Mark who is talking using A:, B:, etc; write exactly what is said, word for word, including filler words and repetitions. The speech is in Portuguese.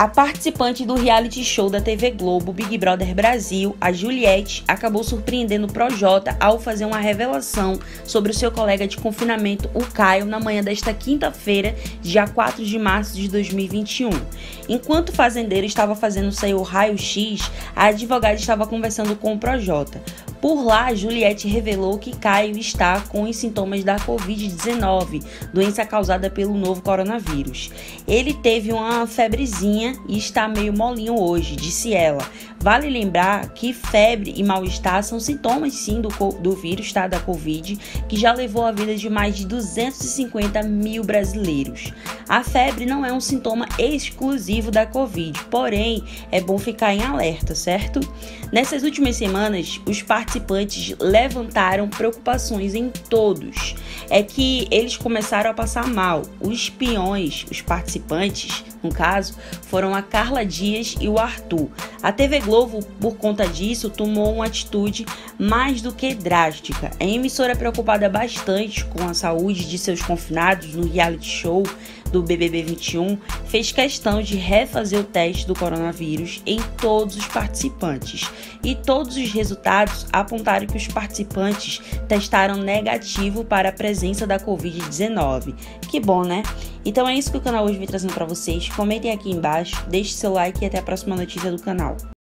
A: A participante do reality show da T V Globo Big Brother Brasil, a Juliette, acabou surpreendendo o Projota ao fazer uma revelação sobre o seu colega de confinamento, o Caio, na manhã desta quinta-feira, dia quatro de março de dois mil e vinte e um. Enquanto o fazendeiro estava fazendo seu raio-x, a advogada estava conversando com o Projota. Por lá, a Juliette revelou que Caio está com os sintomas da covid dezenove, doença causada pelo novo coronavírus. Ele teve uma febrezinha e está meio molinho hoje, disse ela. Vale lembrar que febre e mal-estar são sintomas sim do, do vírus, tá, da Covid, que já levou a vida de mais de duzentos e cinquenta mil brasileiros. A febre não é um sintoma exclusivo da Covid, porém é bom ficar em alerta, certo? Nessas últimas semanas, os participantes levantaram preocupações em todos. É que eles começaram a passar mal. Os peões, os participantes, no caso, foram a Carla Dias e o Arthur. A T V Globo, por conta disso, tomou uma atitude mais do que drástica. A emissora, preocupada bastante com a saúde de seus confinados no reality show do B B B vinte e um, fez questão de refazer o teste do coronavírus em todos os participantes. E todos os resultados apontaram que os participantes testaram negativo para a presença da covid dezenove. Que bom, né? Então é isso que o canal hoje vem trazendo para vocês. Comentem aqui embaixo, deixe seu like e até a próxima notícia do canal.